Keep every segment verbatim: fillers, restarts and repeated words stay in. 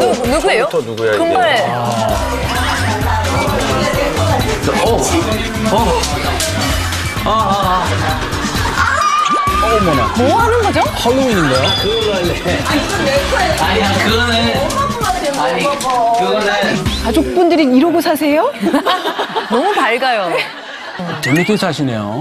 누구, 누구예요? 또 누구야, 금발. 이게? 아. 어. 어. 아, 아, 아. 어머나. 뭐 하는 거죠? 할로윈인가요? 그걸로 할래. 아니야, 그거는. 아니, 그거는. 가족분들이 이러고 사세요? 너무 밝아요. 재밌게 사시네요.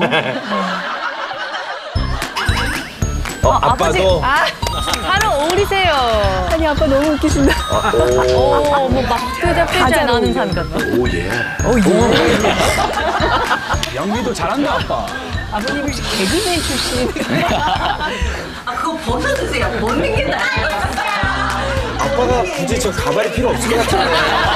어, 아빠도. 아, 잘 어울리세요. 아니 아빠 너무 웃기신다. 오, 뭐 막표자 표자 나는 사람 같다. 오, 예. 어 예. 연기도 잘한다, 아빠. 아버님이 개그맨 출신. 아, 그거 벗어주세요. 벗는 게 나아요. 아빠가 굳이 저 가발이 필요 없을 것 같은데.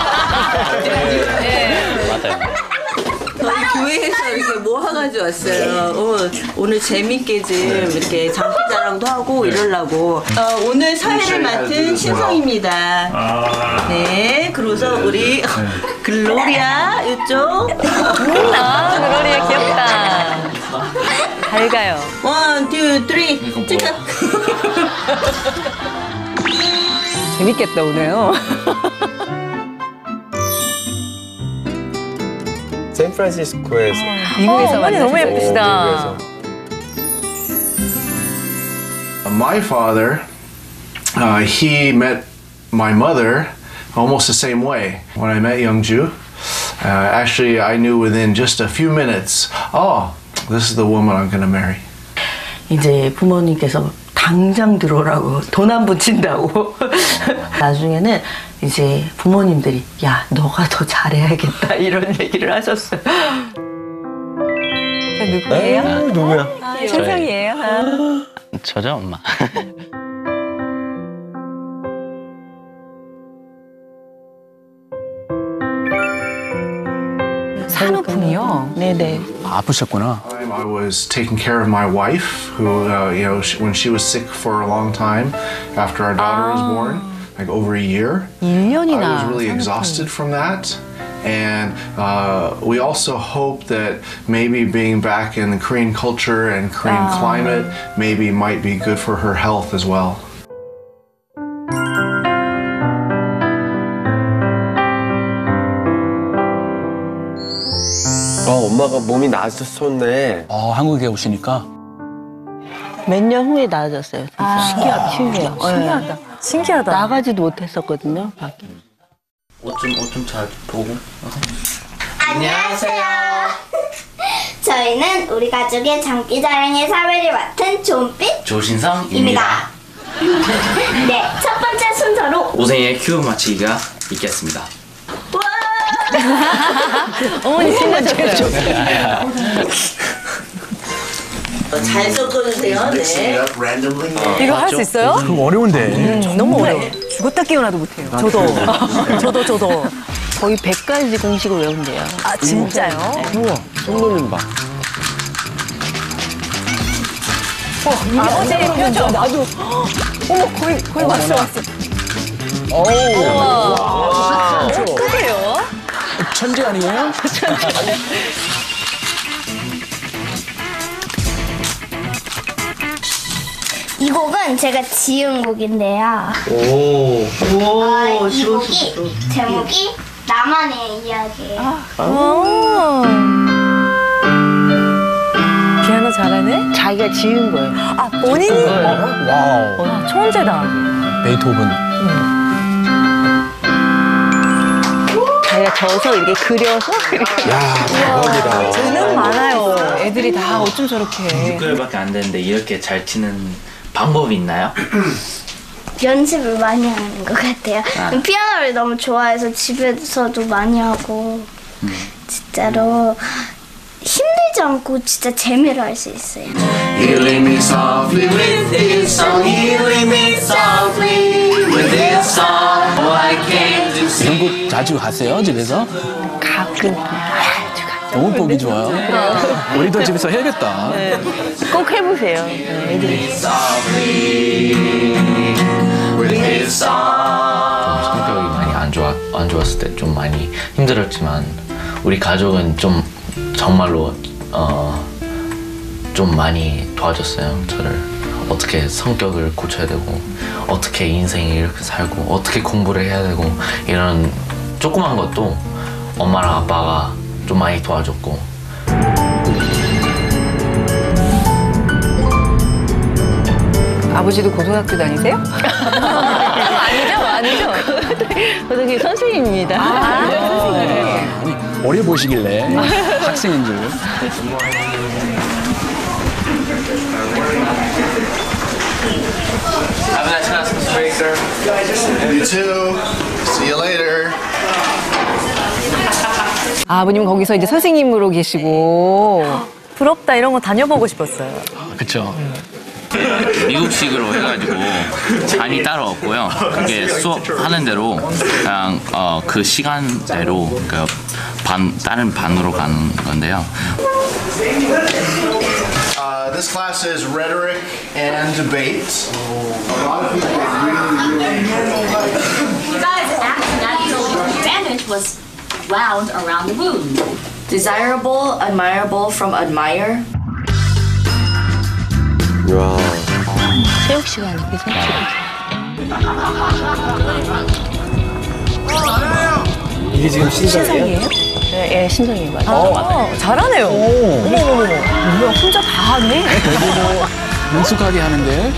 네. 맞아요. 저희 교회에서 이렇게 모아가지고 왔어요. 어, 오늘 재밌게 좀 이렇게 장기자랑도 하고 이러려고. 어, 오늘 사회를 맡은 신성입니다. 네, 그러고서 우리 글로리아 이쪽. 아, 그러리야 귀엽다. 밝아요. 원, 투, 쓰리, 찍어. 재밌겠다 오네요. 샌프란시스코에서. 미국에서 어, 어머니 너무 만나셨어요. 예쁘시다. My father, uh, he met my mother almost the same way. When I met Youngju, uh, actually I knew within just a few minutes, oh, this is the woman I'm going to marry. 이제 부모님께서 당장 들어오라고 돈 안 붙인다고. 나중에는 이제 부모님들이 야 너가 더 잘해야겠다 이런 얘기를 하셨어요. 누구예요? 아, 누구야? 아, 신성이에요. 아. 저죠, 엄마. 산후풍이요? 네네. 아프셨구나. I was taking care of my wife, who, uh, you know, she, when she was sick for a long time after our daughter was born, like over a year. 일 년이나. I was really exhausted from that. And uh, we also hope that maybe being back in the Korean culture and Korean climate maybe might be good for her health as well. 어, 엄마가 몸이 나아졌었네. 아, 한국에 오시니까. 몇 년 후에 나아졌어요. 진짜. 신기하다. 신기해요. 신기하다. 신기하다. 나가지도 못했었거든요. 밖에. 옷 좀, 옷 좀 잘 보고. 안녕하세요. 저희는 우리 가족의 장기자랑의 사회를 맡은 존빛입니다. 조신성입니다. 네, 첫 번째 순서로 오생의 큐 마치기가 있겠습니다. 어머니 신나셨어요. 잘 섞어주세요. 네. 이거 할 수 있어요? 그거 어려운데. 너무 어려워. 죽었다 깨어나도 못해요. 저도. 저도, 저도. 거의 백 가지 공식을 외운대요. 아, 진짜요? 우와, 손놀림봐. 아버지의 표정. 나도. 어머 거의 거의 왔어 왔어. 우와. 크게요? 천재 아니에요? 이 곡은 제가 지은 곡인데요. 오. 어, 이 곡이 제목이 나만의 이야기예요. 오. 피아노 잘하네? 자기가 지은 거예요. 아, 본인이? 와우. 아, 천재다. 베이토븐. 자기가 져서 이렇게 그려서 야, 대박이다. 재능 많아요. 애들이 다 어쩜 저렇게. 육 개월밖에 안 됐는데 이렇게 잘 치는 방법이 있나요? 연습을 많이 하는 것 같아요. 아. 피아노를 너무 좋아해서 집에서도 많이 하고 진짜로 힘들지 않고 진짜 재미로 할 수 있어요. Healing me softly with this song, healing me softly with this song. Oh, I came to see. 영국 자주 가세요, 집에서? 가끔 너무 보기 좋아요. 우리도 집에서 해야겠다. 꼭 해보세요. 네, 애들이. with his song. 성격이 많이 안 좋아 안 좋았을 때 좀 많이 힘들었지만 우리 가족은 좀 정말로 어, 좀 많이 도와줬어요 저를. 어떻게 성격을 고쳐야 되고 어떻게 인생을 이렇게 살고 어떻게 공부를 해야 되고 이런 조그만 것도 엄마랑 아빠가 좀 많이 도와줬고. 아버지도 고등학교 다니세요? 아니죠, 아니죠. 고등학교 선생님입니다. 아, 선생님. 아니, 어려 보시길래 학생인 줄. Have a nice Christmas break, sir. You too. See you later. 아버님 거기서 이제 선생님으로 계시고. 부럽다. 이런 거 다녀보고 싶었어요. 그쵸. 미국식으로 해가지고 잔이 따로 없고요. 그게 수업하는 대로 그냥 어, 그 시간대로 그 반, 다른 반으로 가는 건데요. Uh, this class is rhetoric and debate. You guys accidentally bandage was wound around the wound. Desirable, admirable from admire. 와. 체육 시간에 그죠? 이게 지금 신상이에요? 예, 예, 신성이 맞아요. 어, 잘하네요. 어머머머. 뭐야, 혼자 다 하네? 능숙하게 하는데.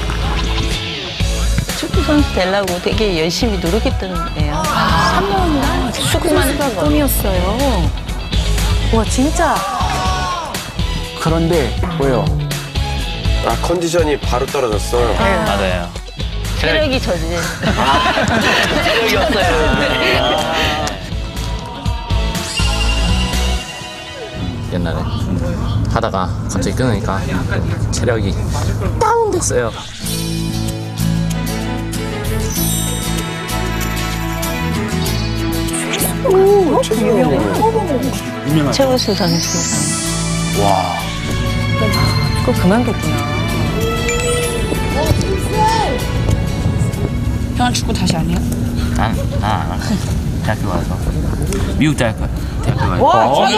축구 선수 되려고 되게 열심히 노력했던 애예요. 삼 년이나 축구만 했던 거. 꿈이었어요. 와, 진짜. 그런데 왜요? 아, 컨디션이 바로 떨어졌어. 맞아요. 체력이 저지. 체력이 없어요. 옛날에 하다가 갑자기 끊으니까 체력이 다운됐어요. 최우수 선수. 와. 그거 그만겠구나. 형은 축구 다시 안 해요? 난, 난안 할거야. 대학교 가서. 미국 대학교 갈 거야. 대학교 가서. 와,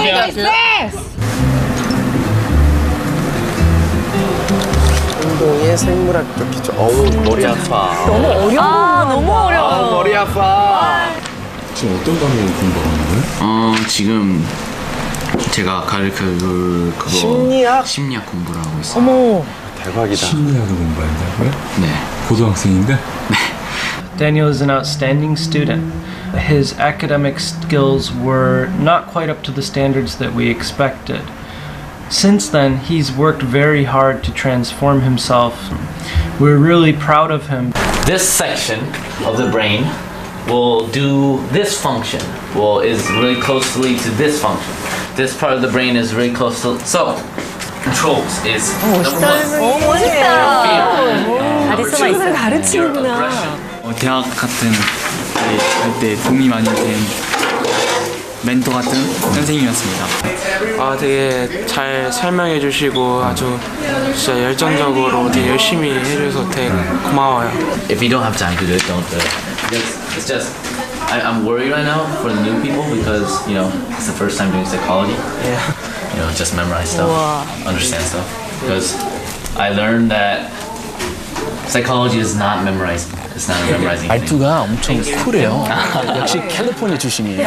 운동의 생물학적 기초. 어우, 머리 아파. 너무 어려워. 아, 너무 어려워. 아, 머리 아파. 지금 어떤 과목 공부하는 거예요? 어, 지금 제가 가르쳐줄 그거 심리학? 심리학 공부를 하고 있어요. 어머. 대박이다. 심리학을 공부한다고요? 네. 고등학생인데? Daniel is an outstanding student. His academic skills were not quite up to the standards that we expected. Since then, he's worked very hard to transform himself. We're really proud of him. This section of the brain will do this function. Well, is really closely to this function. This part of the brain is really close to. So, controls is number one. 오, 멋있다. 카리스마 있어. 가르치는구나. 어, 대학 같은 때 도움이 많이 된 멘토 같은 선생님이었습니다. 아, 되게 잘 설명해 주시고 아주 진짜 열정적으로 되게 열심히 해줘서 되게 고마워요. If you don't have time to do it, don't do it. It's, it's just, I, I'm worried right now for the new people because, you know, it's the first time doing psychology. Yeah. You know, just memorize stuff, Wow. understand stuff. Because I learned that psychology is not memorizing. It's not memorizing. 말투가 엄청 쿨해요. 역시 캘리포니아 출신이에요.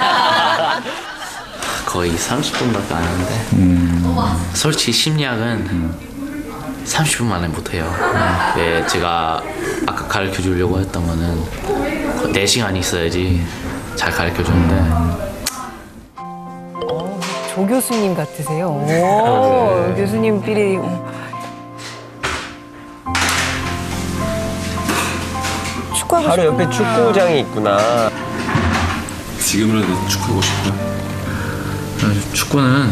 거의 삼십 분밖에 안 하는데 솔직히 심리학은 음. 삼십 분 만에 못해요. 네, 제가 아까 가르쳐 주려고 했던 거는 네 시간 있어야지 잘 가르쳐 주는데 조 교수님 같으세요. 오, 교수님 삘이. 축구하고 바로 싶구나. 옆에 축구장이 있구나. 지금이라도 축구하고 싶어요? 축구는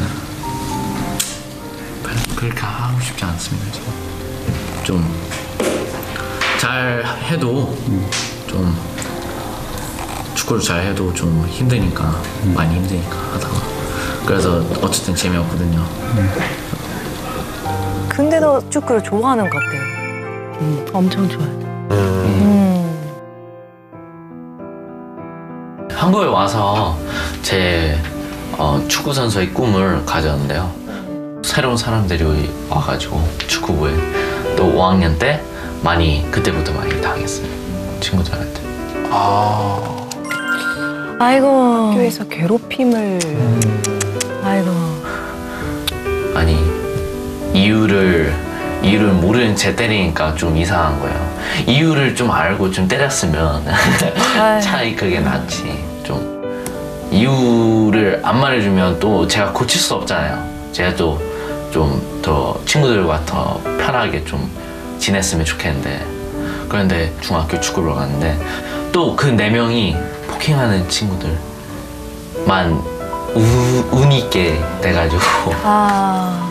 그렇게 하고 싶지 않습니다. 좀 잘 해도 좀 축구를 잘 해도 좀 힘드니까 많이 힘드니까 하다가 그래서 어쨌든 재미없거든요. 근데도 축구를 좋아하는 것 같아요. 음, 엄청 좋아요. 음. 한국에 와서 제 어, 축구 선수의 꿈을 가졌는데요. 새로운 사람들이 와가지고 축구부에 또 오 학년 때 많이 그때부터 많이 당했어요. 친구들한테. 아. 아이고. 학교에서 괴롭힘을. 아이고. 아니 이유를 이유를 모르는 채 때리니까 좀 이상한 거예요. 이유를 좀 알고 좀 때렸으면 차라리 그게 낫지. 좀 이유를 안 말해주면 또 제가 고칠 수 없잖아요. 제가 또 좀 더 친구들과 더 편하게 좀 지냈으면 좋겠는데, 그런데 중학교 축구를 갔는데 또 그 네 명이 폭행하는 친구들만 우, 운 있게 돼가지고. 아.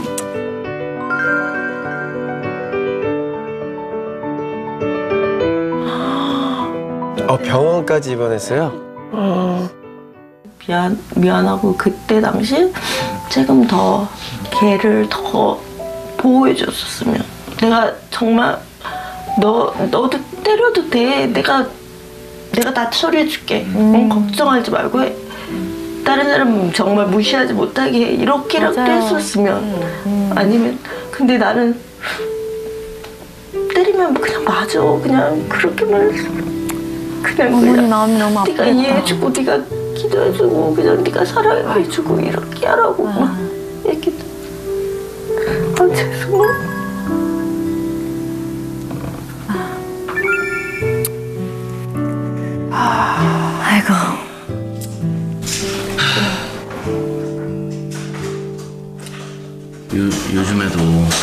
어, 병원까지 입원했어요? 어, 미안, 미안하고 그때 당시 조금 더 걔를 더 보호해줬었으면. 내가 정말 너, 너도 때려도 돼. 내가 내가 다 처리해줄게. 응, 걱정하지 말고 해. 다른 사람 정말 무시하지 못하게 해. 이렇게라도 맞아요. 했었으면. 음. 아니면 근데 나는 때리면 그냥 맞아. 그냥 그렇게만 해서 그냥 어머니 그냥 마음이 너무 아프겠다. 네가 이해해주고 네가 기도해주고 그냥 네가 사랑해주고 이렇게 하라고 막 이렇게. 아 죄송해. 아, 아이고. 요, 요즘에도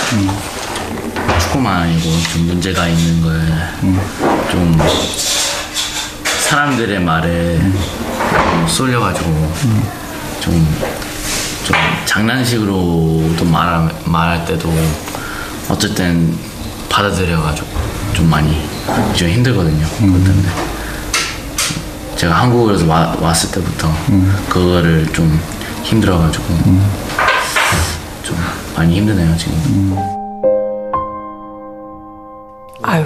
축구만 아니고 좀 문제가 있는 걸 좀 사람들의 말에 좀 쏠려가지고 좀, 좀 장난식으로도 말, 말할 때도 어쨌든 받아들여가지고 좀 많이 좀 힘들거든요. 그것 때문에 제가 한국에서 와, 왔을 때부터 그거를 좀 힘들어가지고 좀 많이 힘드네요 지금. 아유.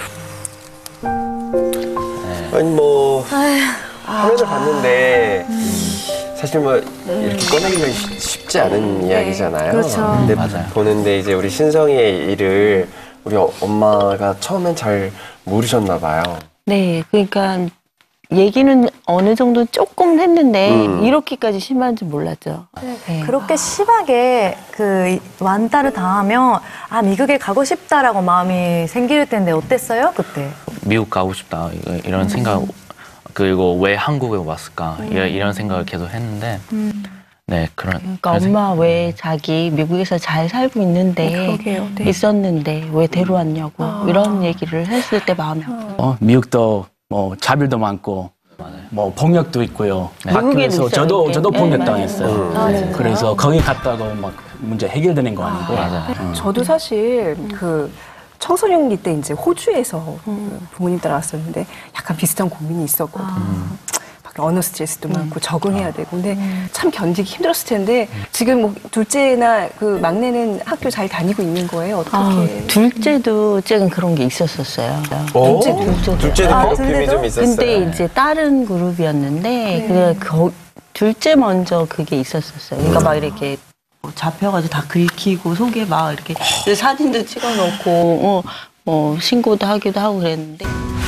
아니 뭐 화면을 봤는데 사실 뭐 이렇게 꺼내기가 쉽- 쉽지 않은 이야기잖아요. 그렇죠. 근데 맞아요. 보는데 이제 우리 신성이의 일을 우리 어- 엄마가 처음엔 잘 모르셨나 봐요. 네, 그러니까 얘기는 어느 정도 조금 했는데 음. 이렇게까지 심한지 몰랐죠. 네. 그렇게 심하게 그 완따를 당하면 아 미국에 가고 싶다라고 마음이 생길 텐데 어땠어요 그때? 미국 가고 싶다 이거- 이런 생각, 그리고 왜 한국에 왔을까 이런, 이런 생각을 계속 했는데 네 그런. 그러니까 그런 엄마 왜 자기 미국에서 잘 살고 있는데 그러게요. 네. 있었는데 왜 데려왔냐고 이런 얘기를 했을 때 마음이 아파요. 어, 미국도 뭐 자bil도 많고 뭐 폭력도 있고요. 미국에도 학교에서 있어요, 저도 그게. 저도 네, 폭력 맞아요. 당했어요. 음. 아, 진짜요? 그래서 거기 갔다고 막 문제 해결되는 거 아니고. 어. 저도 사실 그 청소년기 때 이제 호주에서 부모님 따라왔었는데 약간 비슷한 고민이 있었거든요. 막 언어 스트레스도 많고 적응해야 되고 근데 참 견디기 힘들었을 텐데 지금 뭐 둘째나 그 막내는 학교 잘 다니고 있는 거예요? 어떻게? 아, 둘째도 조금 그런 게 있었었어요. 어? 둘째, 둘째도. 둘째도 아, 괴롭힘이 좀 있었어요. 근데 이제 다른 그룹이었는데 그 거, 둘째 먼저 그게 있었었어요. 그러니까 막 이렇게 뭐 잡혀가지고 다 긁히고 속에 막 이렇게 사진도 찍어놓고 어, 뭐 신고도 하기도 하고 그랬는데.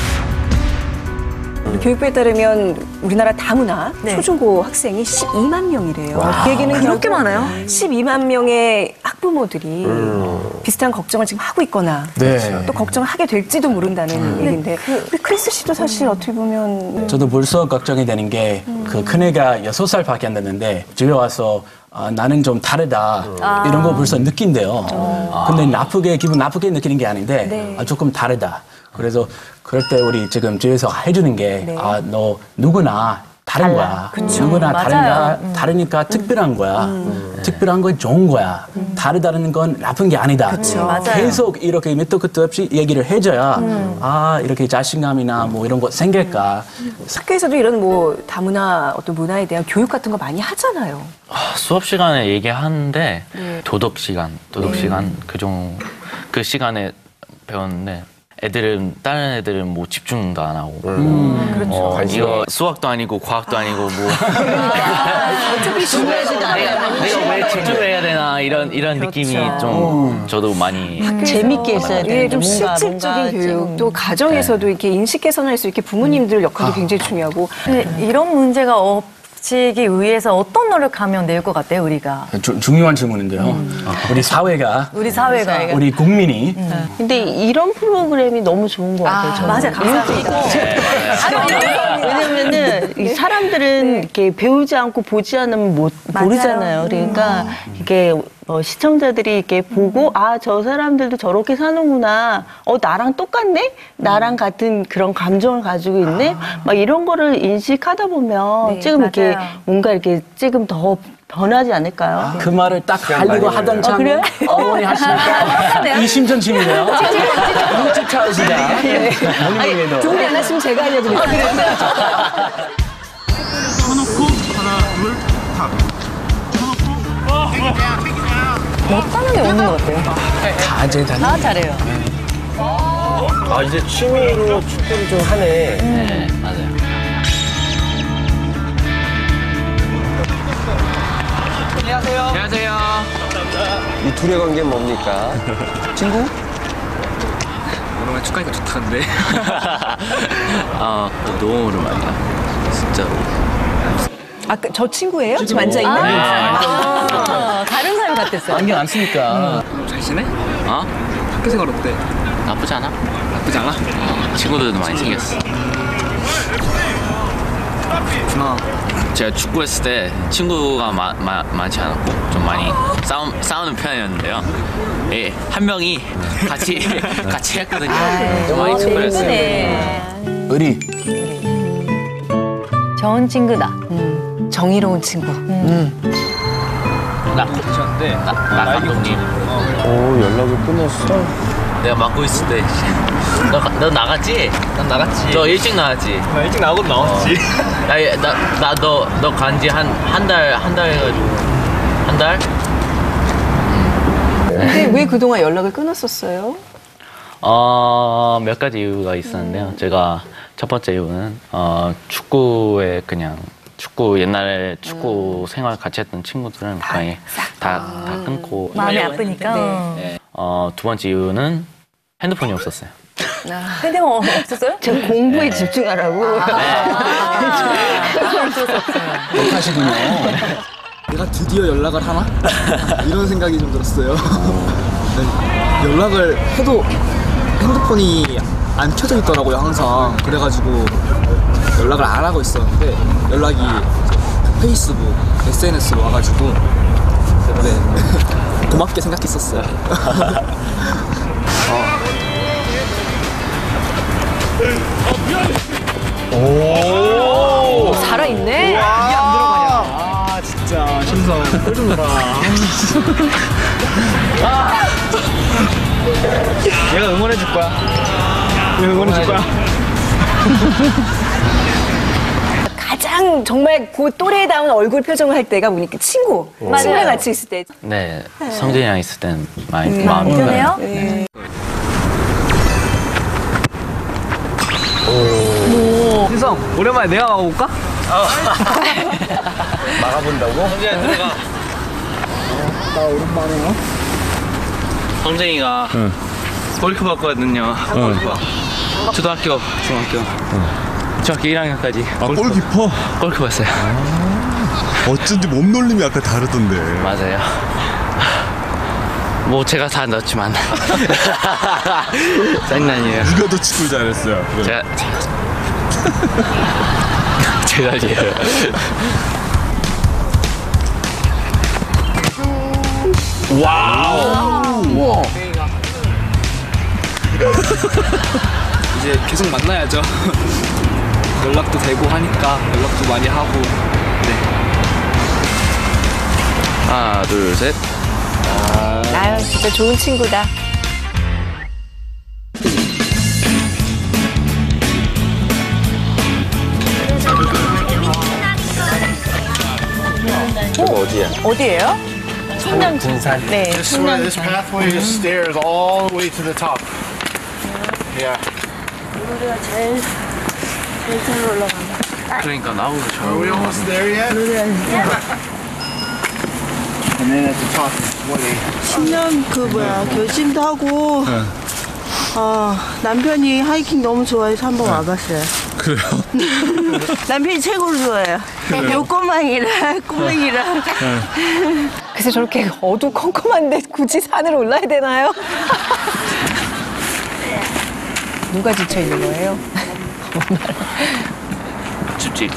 교육부에 따르면 우리나라 다문화 네. 초중고 학생이 십이만 명이래요. 와. 그 얘기는 그렇게 결국 많아요? 십이만 명의 학부모들이 음. 비슷한 걱정을 지금 하고 있거나 네. 또 걱정을 하게 될지도 모른다는 얘기인데 우리 크리스 씨도 사실 어떻게 보면 저도 벌써 걱정이 되는 게 그 큰애가 여섯 살밖에 안 됐는데 집에 와서 아, 나는 좀 다르다 이런 거 벌써 느낀대요. 근데 나쁘게 기분 나쁘게 느끼는 게 아닌데 네. 아, 조금 다르다. 그래서 그럴 때 우리 지금 집에서 해주는 게 네. 아, 너 누구나 다른 거야. 누구나 맞아요. 다른가, 다르니까 특별한 거야. 특별한 건 좋은 거야. 다르다는 건 나쁜 게 아니다. 맞아요. 계속 이렇게 밑도 끝도 없이 얘기를 해줘야 아 이렇게 자신감이나 뭐 이런 거 생길까. 학교에서도 이런 뭐 다문화 어떤 문화에 대한 교육 같은 거 많이 하잖아요. 아, 수업 시간에 얘기하는데 네. 도덕 시간, 도덕 네. 시간 그종 그 시간에 배웠는데 애들은 다른 애들은 뭐 집중도 안 하고 음, 그렇죠. 어, 관심 이거 수학도 아니고 과학도 아니고 뭐 어차피 중요하지도 않아요. 내가 왜 집중해야 되나 이런 이런 느낌이 좀 저도 많이 재밌게 했어야 예, 되는데 좀 뭔가 실질적인 뭔가 교육, 좀- 또 가정에서도 이렇게 인식 개선할 수 있게 부모님들 역할도 굉장히 중요하고. 근데 이런 문제가 없지기 위해서 어떤 노력하면 될 것 같아요, 우리가? 주- 중요한 질문인데요. 우리 사회가 우리 사회가. 우리 국민이 근데 이런 프로그램이 너무 좋은 것 같아요. 저는. 맞아, 감사합니다. 왜냐면은 이 사람들은 이렇게 배우지 않고 보지 않으면 못 맞아요. 모르잖아요. 그러니까 이게 어, 시청자들이 이렇게 보고 아 저 사람들도 저렇게 사는구나. 어 나랑 똑같네. 나랑 같은 그런 감정을 가지고 있네. 막 이런 거를 인식하다 보면 네, 지금 이렇게 맞아요. 뭔가 이렇게 지금 더 변하지 않을까요? 그 말을 딱 하려고 하던 참 그래요? 어머니 하시니까 이심전심이네요. 너무 쫓아오시다. 어머니에도 준비 안 하시면 제가 알려드릴게요. 쳐놓고 하나 둘 탑. 못하는 게 없는 것 같아요. 다재다능. 다 잘해요. 아 이제 취미로 축구를 좀 하네. 네 맞아요. 안녕하세요. 안녕하세요. 이 둘의 관계는 뭡니까? 친구? 오랜만에 축하니까 좋다는데. 아 너무 오랜만이야. 진짜로. 아, 그, 저 친구예요? 지금 앉아있는? 아, 다른 사람 같았어요. 안경 안 쓰니까. 잘 지내? 어? 학교 생활 어때? 나쁘지 않아? 나쁘지 않아? 친구들도 많이 생겼어. 구나. 제가 축구했을 때 친구가 마, 마, 많지 않았고 좀 많이 싸움, 싸우는 편이었는데요. 예, 한 명이 같이 같이 했거든요. 좀 많이 축구를 했어요. 의리. 좋은 친구다. 정의로운 친구. 나, 나, 나 감독님. 오 연락을 끊었어. 내가 맡고 있을 때. 너, 너 나갔지? 난 나갔지. 너 일찍 나갔지? 나 일찍 나오고 나왔지. 나나너 간지 한 한 달 한 달 해가지고 한 달? 근데 왜 그동안 연락을 끊었었어요? 어, 몇 가지 이유가 있었는데요. 제가 첫 번째 이유는 어, 축구에 그냥 축구 옛날에 축구 생활 같이 했던 친구들은 거의 다, 다 끊고 마음이 아프니까. 네. 어, 두 번째 이유는 핸드폰이 없었어요. 핸드폰 없었어요? 제가 공부에 집중하라고. 못하시군요. 내가 드디어 연락을 하나? 이런 생각이 좀 들었어요. 네, 연락을 해도 핸드폰이 안 켜져 있더라고요, 항상. 그래가지고 연락을 안 하고 있었는데 연락이 페이스북, 에스엔에스로 와가지고 네. 고맙게 생각했었어요. 오, 살아있네? 아 진짜 신성 꿀좀 줘라. 얘가 응원해줄 거야. 얘가 응원해줄 거야. 가장 정말 그 또래다운 얼굴 표정을 할 때가 보니까 친구. 친구랑 같이 있을 때. 네, 성진이랑 있을 때는 많이 음, 마음이 편해요? 네. 신성 오랜만에 내가 막아볼까? 막아본다고? 성진이 들어가. 나 오랜만에. 성진이가 골프 봤거든요. 골키퍼. 초등학교, 중학교. 중학교 일 학년까지. 아, 골키퍼? 골프 봤어요. 어쩐지 몸놀림이 아까 다르던데. 맞아요. 뭐 제가 다 넣었지만 장난이에요. 누가 더 축구를 잘했어요? 그래. 제가 제가 제가요. 와우. 우와. 이제 계속 만나야죠. 연락도 되고 하니까 연락도 많이 하고. 네. 하나, 둘, 셋. 아유, 진짜 좋은 친구다. 저거 어디야? 어디예요? 군산. 네, This way, this pathway just stairs all the way to the top. Yeah. 우리가 제일 제일 잘 올라간다. 그러니까 나보고 잘 Are we almost there yet? And then at the top is twenty. 십 년 그 뭐야 결심도 하고 어, 남편이 하이킹 너무 좋아해서 한번 와봤어요. 그래요? 남편이 최고로 좋아해요. 요 꼬맹이랑 꼬맹이랑. 그래서 저렇게 어두컴컴한데 굳이 산을 올라야 되나요? 누가 지쳐 있는 거예요? 춥지?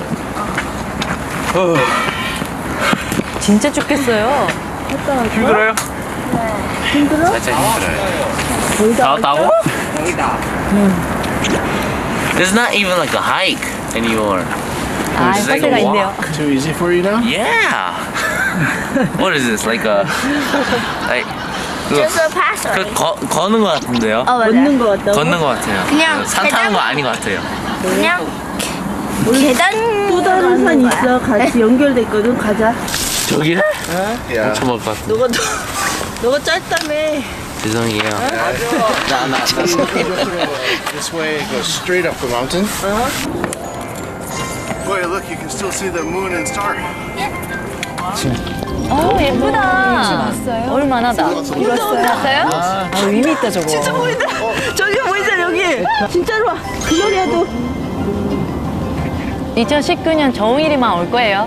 진짜 춥겠어요. 힘들어요? 힘들어? 살짝 힘들어요. 거의 다 나왔다고? 거기다. It's not even like a hike anymore. 아, It's like 버스가 a 있네요. walk. Too easy for you now? Yeah. What is this? Like a like 그, Just a passer. 그 거, 거는 것 같은데요? 어, 맞아. 걷는 거 같다고? 걷는 것 같아요. 그냥 산 타는 거 아닌 것 같아요. 그냥 계단 또 다른 산 있어. 같이 연결됐거든. 가자. 저기를? Yeah. 엄청 멀것 같아. 너가 너, 너가 짧다며. 죄송해요. Nah, nah, that's you go through, uh, this way, it goes straight up the mountain. Boy, look, you can still see the moon and star. 어, 예쁘다. 얼마나 다. 봤어요? 봤어요? 아, 의미 있다 저거. 진짜 보인다. 저기 보이잖아 여기. 진짜로 와. 그 소리야도. 이천십구 년 정일이만 올 거예요.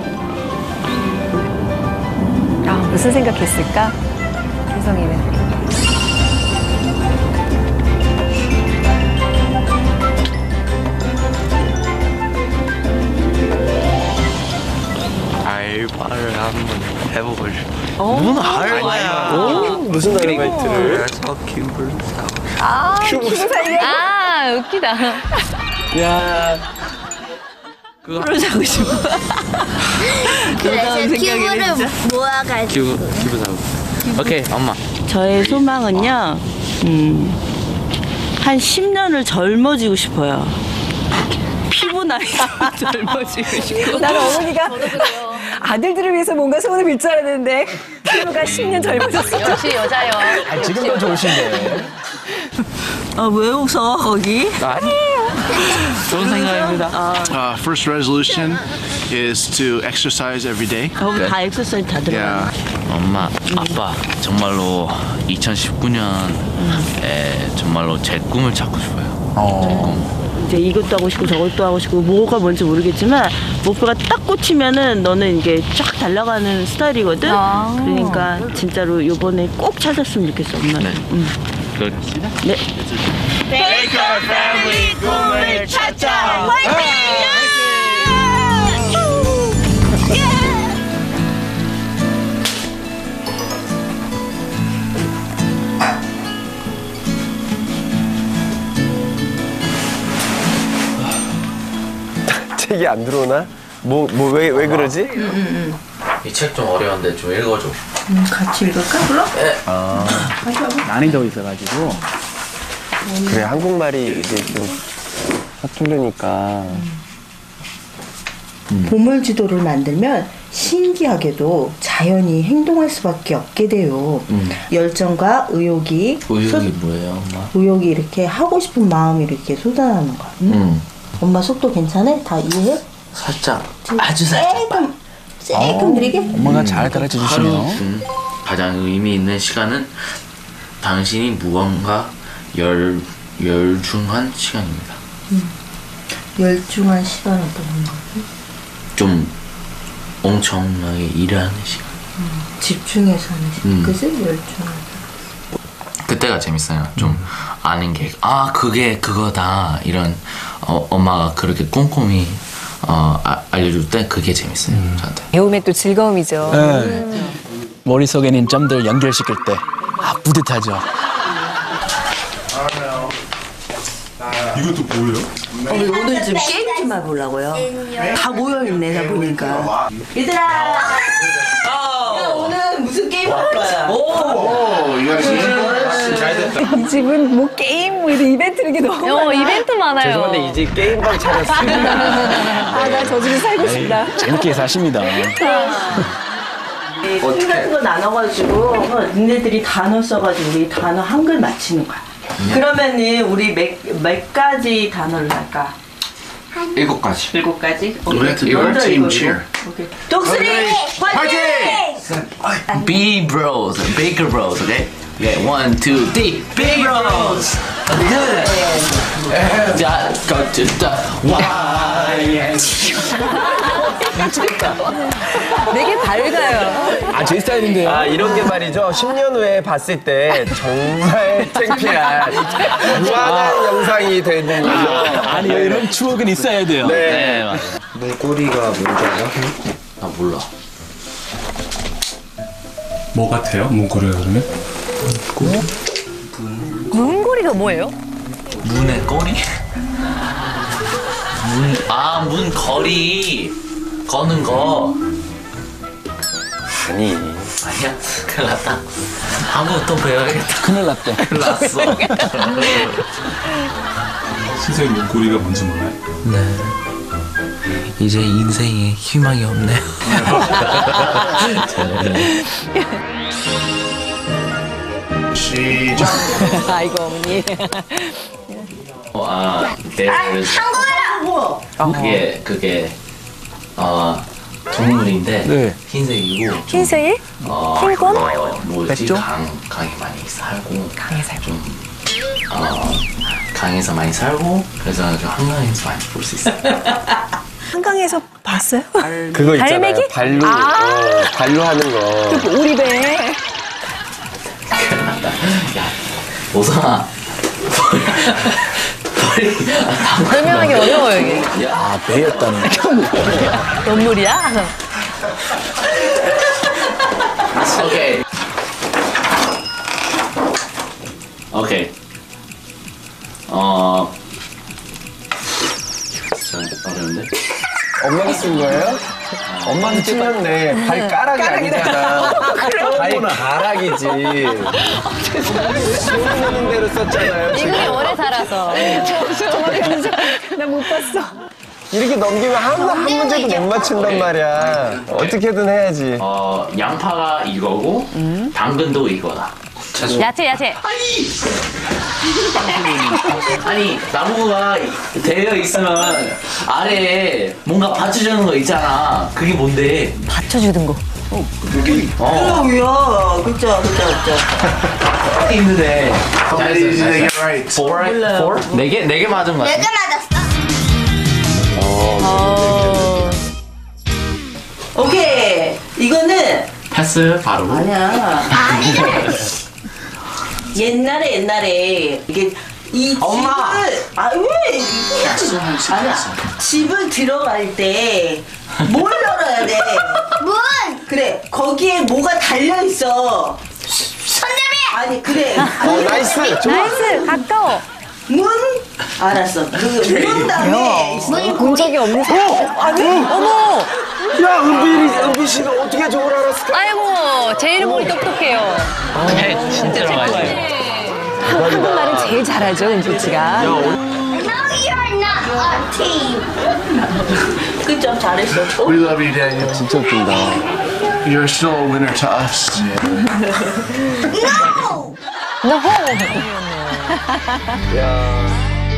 아, 무슨 생각했을까? 혜성이는. 알바를 한번 해보고 싶어. 어? 무슨 알바야? 무슨 아르바이트를? 저 큐브를 사고. 아, 큐브 살려고? 아, 웃기다. 야. 그걸 사고 싶어. 그래서 큐브를 모아가지고 큐브 큐브 사고. 오케이 엄마. 저의 소망은요. 음, 한 십 년을 젊어지고 싶어요. 피부 나이가 젊어지고 싶고. 나는 어머니가 아들들을 위해서 뭔가 소원을 빌 줄 알았는데 피부가 십 년 젊어졌어. 역시 여자요. 아, 지금도 좋으신데. 아, 왜 웃어 거기? 아니에요. 좋은 생각입니다. Uh, first resolution is to exercise every day. 거기 다 엑서사이즈 다 들어가. Yeah. 엄마, 아빠 정말로 이천십구 년에 정말로 제 꿈을 찾고 싶어요. 이제 이것도 하고 싶고 저것도 하고 싶고 뭐가 뭔지 모르겠지만 목표가 딱 꽂히면은 너는 이게 쫙 달려가는 스타일이거든. 아. 그러니까 진짜로 요번에 꼭 찾았으면 좋겠어 엄마는. 네. 응. 그, 네. 베이커 패밀리 꿈을 찾자. 책이 안 들어오나? 뭐 뭐 왜 왜 그러지? 이 책 좀 어려운데 좀 읽어줘. 음, 같이 읽을까 그럼? 네. 아, 난이도 있어가지고. 그래 한국말이 이제 좀 서투르니까. 보물 지도를 만들면 신기하게도 자연이 행동할 수밖에 없게 돼요. 음. 열정과 의욕이 의욕이 쏟- 뭐예요, 엄마? 의욕이 이렇게 하고 싶은 마음이 이렇게 쏟아나는 거야. 응? 음. 엄마 속도 괜찮아? 다 이해해? 살짝, 아주 살짝. 조금 조금 느리게? 엄마가 잘 가르쳐 주시네요. 하루 중 가장 의미 있는 시간은 당신이 무언가 열 열중한 시간입니다. 음. 열중한 시간은 어떤 거지? 좀 엄청나게 일하는 시간. 음. 집중해서 하는 시간. 음. 그지? 열중한. 그때가 재밌어요. 좀 아는 게, 아, 그게 그거다. 이런, 어, 엄마가 그렇게 꼼꼼히, 어, 아, 알려줄 때 그게 재밌어요. 저한테. 배움의 또 즐거움이죠. 네. 머릿속에 있는 점들 연결시킬 때, 아, 뿌듯하죠. 이것도 뭐예요? 어, 오늘 좀 게임 좀 해보려고요. 다 모여있네, 다 보니까. 얘들아! 어, 오늘 무슨 게임 할 거야? 오! 이 집은 뭐 게임 뭐 이런 이벤트 이렇게 너무 어, 많아. 이벤트 많아요. 죄송한데 이제 게임방 차렸어요. 아, 나 저 집에 살고 싶다. 재밌게 사십니다. 팀 같은 거 나눠가지고 니네들이 단어 써가지고 우리 단어 한글 맞히는 거야. 그러면은 우리 몇, 몇 가지 단어를 할까? 일곱 가지. 일곱 가지? Let's do our team cheer. 오케이. 독수리 화이팅! Big bros, bigger bros, okay? Okay, one, two, three. Big bros. Good. 자, go to the Y. 미치겠다. 되게 밝아요. 아, 제 스타일인데요. 아, 이런 게 말이죠. 십 년 후에 봤을 때 정말 창피한 무한한 영상이 되는 거죠. 아니요, 이런 추억은 있어야 돼요. 네. 네, 맞아. 문고리가 뭔지 알아? 나 몰라. 뭐 같아요? 문고리가 그러면? 문고리가 뭐예요? 문의 꼬리? 문, 아, 문 거리. 거는 거. 아니. 아니야? 큰일 났다. 한국 또 배워야겠다. 큰일 났대. 큰일 났어. 신생 문고리가 뭔지 몰라요? 네. 이제 인생에 희망이 없네요. 시작. 아이고 어머니. 아, there's 그게 그게 어 동물인데 네. 흰색이고 좀, 흰색이? 어, 흰권? 어, 뭐지? 뺐죠? 강 강에 많이 살고 강에 살고 좀 어, 강에서 많이 살고 그래서 좀 한강에서 많이 볼 수 있어요. 한강에서 봤어요? 그거 있잖아요. 달매기? 발로, 아. 어, 발로 하는 거. 그 오리배. 야, 오성아. 설명하기 어려워요 이게. 아, 배였다는 거. 동물이야? 오케이. 오케이. 어. 진짜 어려운데? 엄마가 쓴 거예요? 엄마는 틀렸네. 발가락이 아니잖아. 발가락이지. 소리내는 대로 썼잖아요. 미국에 오래 살아서. 나 못 봤어. 이렇게 넘기면 한, 한 문제도 못 맞춘단 말이야. 어떻게든 해야지. 어, 양파가 이거고, 당근도 이거다. 야채 야채. 아니, 나무가 되어 있으면 아래에 뭔가 받쳐주는 거 있잖아. 그게 뭔데? 받쳐주는 거. 어. 그럼요. 그쵸, 그쵸, 그쵸. 있는데. How many did they get right? Four? Four? 네 개, 네 개 맞은 거 같아. 내가 맞았어. 어. 오케이. 이거는 패스, 바로. 아니야. 아니야. 옛날에 옛날에 이게 이 엄마! 집을 아왜 아니야 집을 들어갈 때 뭘 열어야 돼? 문. 그래 거기에 뭐가 달려 있어. 손잡이. 아니 그래. 어, 나이스. 좋아. 나이스 가까워. 문 알았어. 그문 다음에 있어. 본 적이 없는 사람. 아니 어머. 야, 은비, 은비 씨가 어떻게 저걸 알았을까? 아이고 제 이름이 똑똑해요. 네, 진짜 좋아요. 한국말은 제일 잘하죠, 은비 씨가. No, you're not a team. 그죠 잘했어. We love you, Daniel. 진짜 웃긴다. You're still a winner to us. No. 너 호. 야.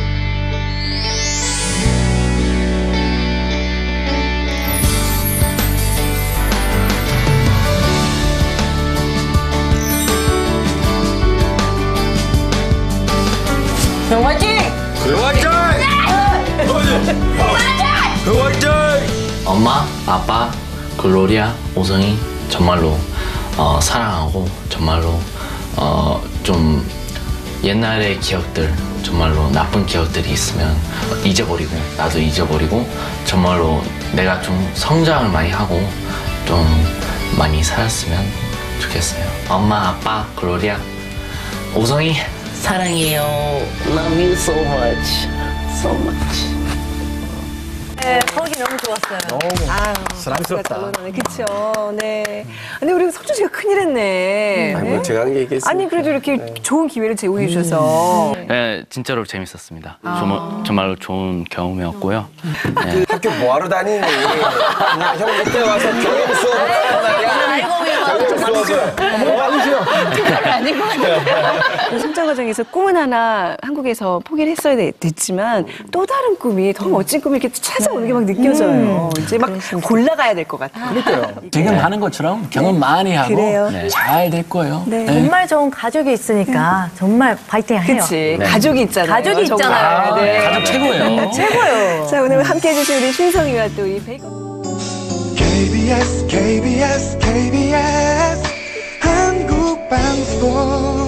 형 화이팅! 엄마, 아빠, 글로리아, 오성이 정말로 어, 사랑하고 정말로 어, 좀 옛날의 기억들 정말로 나쁜 기억들이 있으면 잊어버리고 나도 잊어버리고 정말로 내가 좀 성장을 많이 하고 좀 많이 살았으면 좋겠어요. 엄마, 아빠, 글로리아, 오성이 사랑해요. Love you so much. So much. 턱이 너무 좋았어요. 너무 아유, 사랑스럽다. 그쵸. 네. 근데 우리 석준 씨가 큰일했네. 아니, 뭐 제가 한 게 얘기했어요. 아니 그래도 이렇게 좋은 기회를 제공해 주셔서. 네, 진짜로 재밌었습니다. 정말, 정말로 좋은 경험이었고요. 네. 학교 뭐하러 다니니? 그냥 형 그때 와서 경영 수업 경영 수업을 뭐 하시죠? 아닌 것 같아요. 성장 과정에서 꿈은 하나 한국에서 포기를 했어야 됐지만 또 다른 꿈이 더 멋진 꿈이 이렇게 찾아오는 게 막 느껴져요. 이제 막 골라가야 될 것 같아요. 그러니까요. 지금 하는 것처럼 경험 많이 하고 그래요. 네. 잘 될 거예요. 네. 정말 좋은 가족이 있으니까 정말 파이팅 해요. 그치. 네. 가족이 있잖아요. 가족이 정말. 있잖아요. 네. 가족 최고예요. 최고예요. 자, 오늘 함께 해주신 우리 신성이와 또 이 베이컨. 케이비에스 케이비에스 케이비에스 한국방송